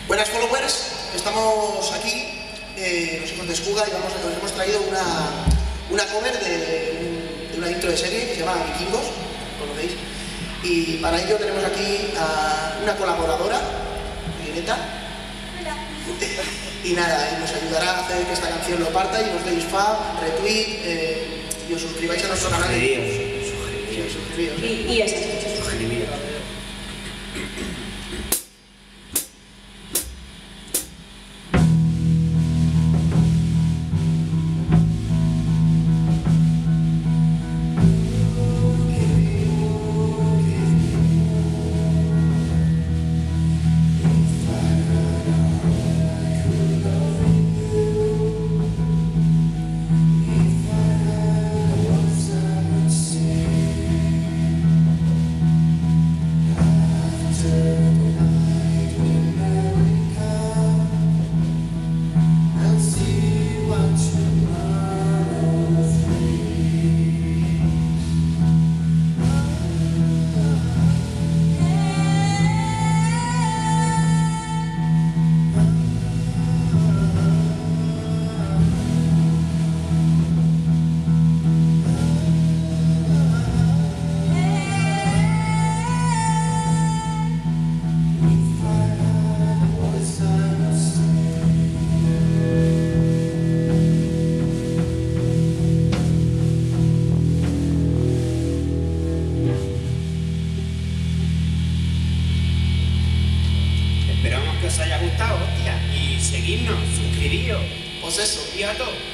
Buenas followers, estamos aquí, los hijos de Skuga, y os hemos traído una cover de una intro de serie que se llama Vikingos, ¿conocéis? Y para ello tenemos aquí a una colaboradora, Lireta. Y nada, y nos ayudará a hacer que esta canción lo parta y nos deis fab, retweet y os suscribáis a nuestro canal. Suscribíos. Y eso. Suscribíos. Esperamos que os haya gustado, hostia, y seguidnos, suscribíos. Pues eso. Y a todos.